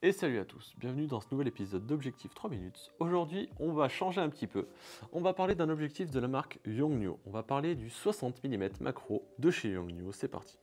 Et salut à tous, bienvenue dans ce nouvel épisode d'Objectif 3 minutes. Aujourd'hui, on va changer un petit peu. On va parler d'un objectif de la marque Yongnuo. On va parler du 60 mm macro de chez Yongnuo. C'est parti.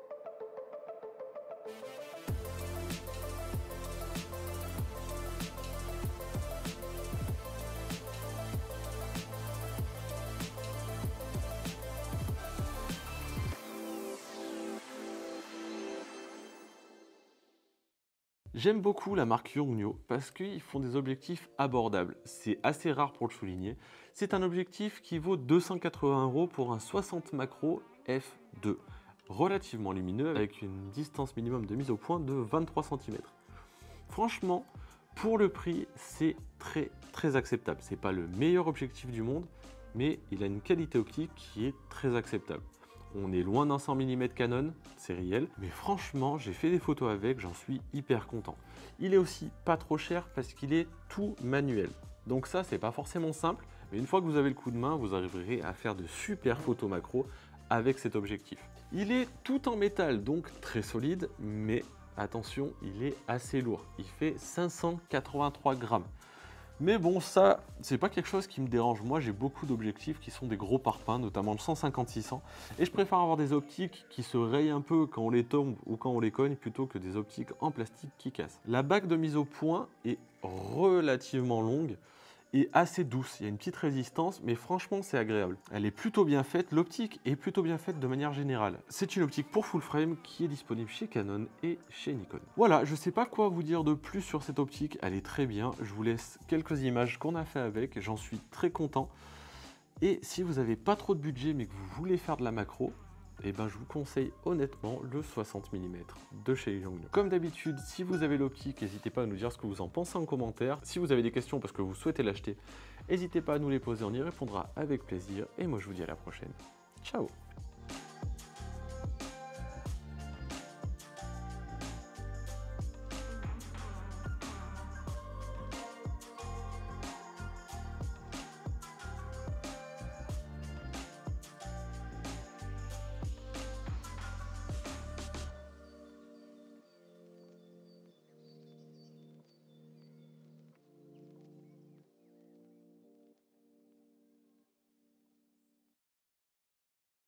J'aime beaucoup la marque Yongnuo parce qu'ils font des objectifs abordables. C'est assez rare pour le souligner. C'est un objectif qui vaut 280 € pour un 60 macro f2, relativement lumineux avec une distance minimum de mise au point de 23 cm. Franchement, pour le prix, c'est très acceptable. C'est pas le meilleur objectif du monde, mais il a une qualité optique qui est très acceptable. On est loin d'un 100 mm Canon, c'est réel, mais franchement, j'ai fait des photos avec, j'en suis hyper content. Il est aussi pas trop cher parce qu'il est tout manuel. Donc ça, c'est pas forcément simple, mais une fois que vous avez le coup de main, vous arriverez à faire de super photos macro avec cet objectif. Il est tout en métal, donc très solide, mais attention, il est assez lourd. Il fait 583 grammes. Mais bon, ça, c'est pas quelque chose qui me dérange. Moi, j'ai beaucoup d'objectifs qui sont des gros parpaings, notamment le 150-600. Et je préfère avoir des optiques qui se rayent un peu quand on les tombe ou quand on les cogne, plutôt que des optiques en plastique qui cassent. La bague de mise au point est relativement longue et assez douce. Il y a une petite résistance, mais franchement, c'est agréable. Elle est plutôt bien faite, l'optique est plutôt bien faite de manière générale. C'est une optique pour full frame qui est disponible chez Canon et chez Nikon. Voilà, je sais pas quoi vous dire de plus sur cette optique, elle est très bien. Je vous laisse quelques images qu'on a fait avec, j'en suis très content. Et si vous n'avez pas trop de budget mais que vous voulez faire de la macro, eh ben, je vous conseille honnêtement le 60 mm de chez Yongnuo. Comme d'habitude, si vous avez l'optique, n'hésitez pas à nous dire ce que vous en pensez en commentaire. Si vous avez des questions parce que vous souhaitez l'acheter, n'hésitez pas à nous les poser, on y répondra avec plaisir. Et moi je vous dis à la prochaine. Ciao!